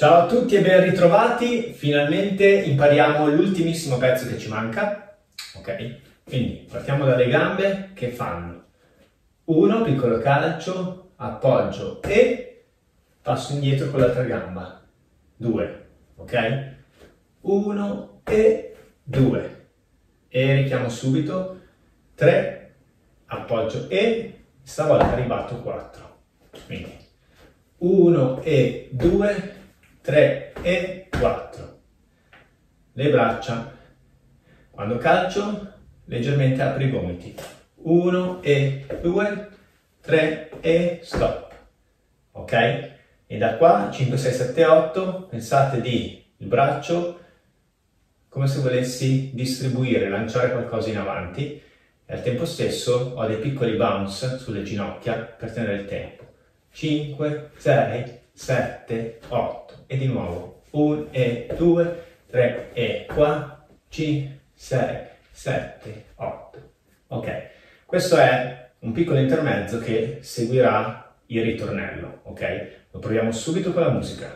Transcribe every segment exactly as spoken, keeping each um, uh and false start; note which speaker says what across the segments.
Speaker 1: Ciao a tutti e ben ritrovati, finalmente impariamo l'ultimissimo pezzo che ci manca, ok? Quindi partiamo dalle gambe che fanno uno, piccolo calcio, appoggio e passo indietro con l'altra gamba, due, ok? uno e due e richiamo subito, tre, appoggio e stavolta ribatto quattro, quindi uno e due, tre e quattro. Le braccia, quando calcio, leggermente apri i gomiti. uno e due, tre e stop. Ok? E da qua, cinque, sei, sette, otto, pensate di il braccio come se volessi distribuire, lanciare qualcosa in avanti e al tempo stesso ho dei piccoli bounce sulle ginocchia per tenere il tempo. cinque, sei, sette, otto e di nuovo uno e due, tre e quattro, cinque, sei, sette, otto. Ok, questo è un piccolo intermezzo che seguirà il ritornello, ok? Lo proviamo subito con la musica.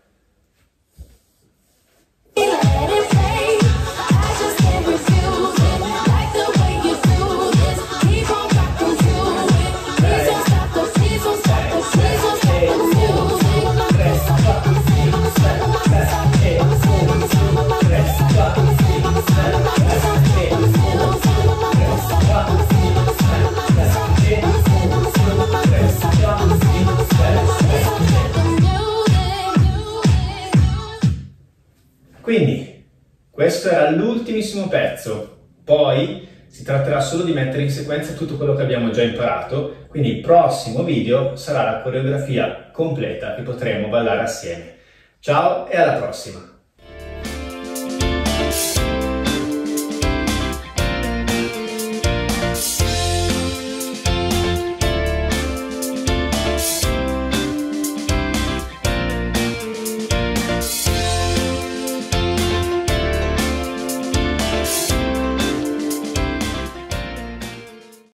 Speaker 1: Quindi, questo era l'ultimissimo pezzo, poi si tratterà solo di mettere in sequenza tutto quello che abbiamo già imparato, quindi il prossimo video sarà la coreografia completa che potremo ballare assieme. Ciao e alla prossima!